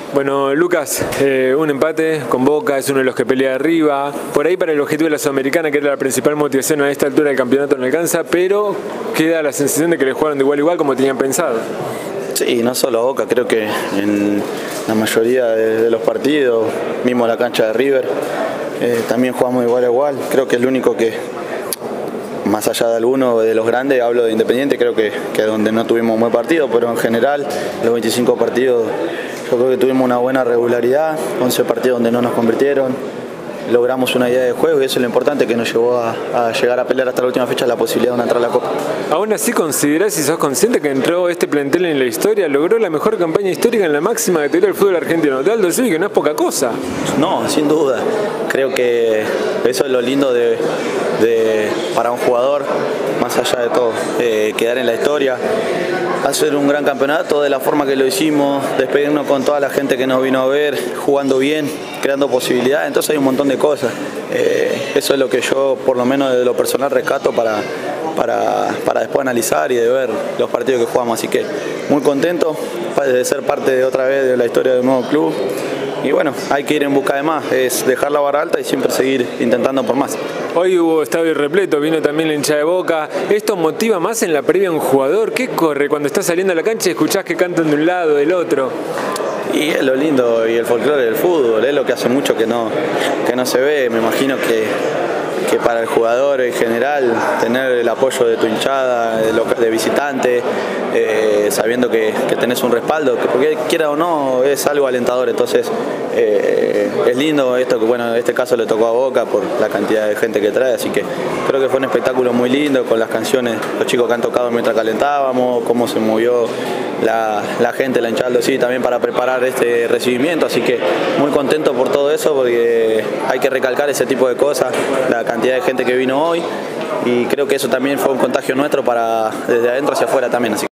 Bueno, Lucas, un empate con Boca, es uno de los que pelea arriba. Por ahí para el objetivo de la Sudamericana, que era la principal motivación a esta altura del campeonato, no alcanza, pero queda la sensación de que le jugaron de igual a igual como tenían pensado. Sí, no solo Boca, creo que en la mayoría de los partidos, mismo la cancha de River, también jugamos de igual a igual. Creo que es el único que, más allá de alguno de los grandes, hablo de Independiente, creo que donde no tuvimos un buen partido, pero en general los 25 partidos yo creo que tuvimos una buena regularidad, 11 partidos donde no nos convirtieron, logramos una idea de juego y eso es lo importante que nos llevó a llegar a pelear hasta la última fecha la posibilidad de entrar a la Copa. Aún así, ¿considerás y sos consciente que entró este plantel en la historia, logró la mejor campaña histórica en la máxima categoría del fútbol argentino? De Aldo Civi, que no es poca cosa. No, sin duda. Creo que eso es lo lindo para un jugador, más allá de todo, quedar en la historia, hacer un gran campeonato de la forma que lo hicimos, despedirnos con toda la gente que nos vino a ver, jugando bien, creando posibilidades, entonces hay un montón de cosas. Eso es lo que yo, por lo menos de lo personal, rescato para después analizar y de ver los partidos que jugamos, así que muy contento de ser parte de otra vez de la historia de un nuevo club. Y bueno, hay que ir en busca de más, es dejar la vara alta y siempre seguir intentando por más. Hoy hubo estadio repleto, vino también la hinchada de Boca. ¿Esto motiva más en la previa a un jugador? ¿Qué corre cuando está saliendo a la cancha y escuchás que cantan de un lado, del otro? Y es lo lindo y el folclore del fútbol, es lo que hace mucho que no se ve. Me imagino que para el jugador en general tener el apoyo de tu hinchada, de visitante, sabiendo que tenés un respaldo, que porque quiera o no es algo alentador, entonces es lindo esto que bueno, en este caso le tocó a Boca por la cantidad de gente que trae, así que creo que fue un espectáculo muy lindo con las canciones, los chicos que han tocado mientras calentábamos, cómo se movió la gente, la hinchada sí, también para preparar este recibimiento, así que muy contento por todo eso porque hay que recalcar ese tipo de cosas, la cantidad de gente que vino hoy y creo que eso también fue un contagio nuestro para desde adentro hacia afuera también. Así.